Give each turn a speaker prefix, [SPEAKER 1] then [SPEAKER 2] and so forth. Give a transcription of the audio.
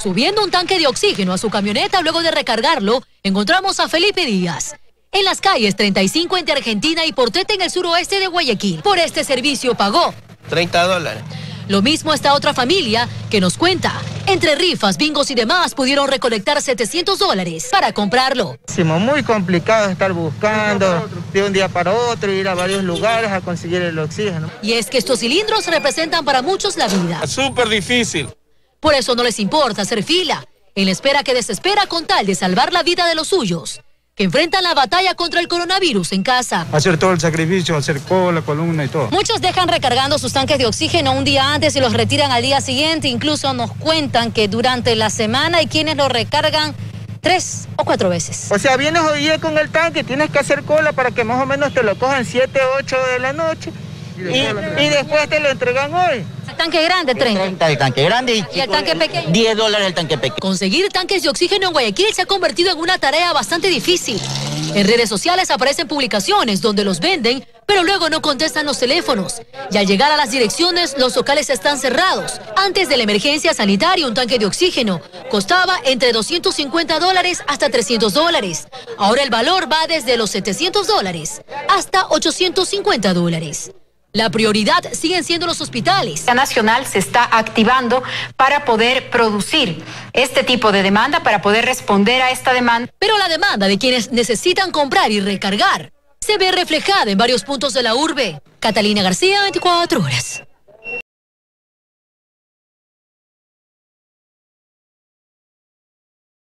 [SPEAKER 1] Subiendo un tanque de oxígeno a su camioneta luego de recargarlo, encontramos a Felipe Díaz en las calles 35 entre Argentina y Portete en el suroeste de Guayaquil. Por este servicio pagó
[SPEAKER 2] $30.
[SPEAKER 1] Lo mismo esta otra familia que nos cuenta. Entre rifas, bingos y demás pudieron recolectar $700 para comprarlo.
[SPEAKER 3] Muy complicado estar buscando de un día para otro, ir a varios lugares a conseguir el oxígeno.
[SPEAKER 1] Y es que estos cilindros representan para muchos la vida.
[SPEAKER 2] Súper difícil.
[SPEAKER 1] Por eso no les importa hacer fila, en la espera que desespera con tal de salvar la vida de los suyos, que enfrentan la batalla contra el coronavirus en casa.
[SPEAKER 4] Hacer todo el sacrificio, hacer cola, columna y todo.
[SPEAKER 1] Muchos dejan recargando sus tanques de oxígeno un día antes y los retiran al día siguiente. Incluso nos cuentan que durante la semana hay quienes lo recargan 3 o 4 veces.
[SPEAKER 3] O sea, vienes hoy día con el tanque, tienes que hacer cola para que más o menos te lo cojan 7, 8 de la noche y después te lo entregan hoy.
[SPEAKER 1] El tanque grande, 30.
[SPEAKER 5] El tanque grande
[SPEAKER 1] ¿Y el tanque pequeño?
[SPEAKER 5] $10 el tanque pequeño.
[SPEAKER 1] Conseguir tanques de oxígeno en Guayaquil se ha convertido en una tarea bastante difícil. En redes sociales aparecen publicaciones donde los venden, pero luego no contestan los teléfonos. Y al llegar a las direcciones, los locales están cerrados. Antes de la emergencia sanitaria, un tanque de oxígeno costaba entre $250 hasta $300. Ahora el valor va desde los $700 hasta $850. La prioridad siguen siendo los hospitales.
[SPEAKER 6] La Nacional se está activando para poder producir este tipo de demanda, para poder responder a esta demanda.
[SPEAKER 1] Pero la demanda de quienes necesitan comprar y recargar se ve reflejada en varios puntos de la urbe. Catalina García, 24 horas.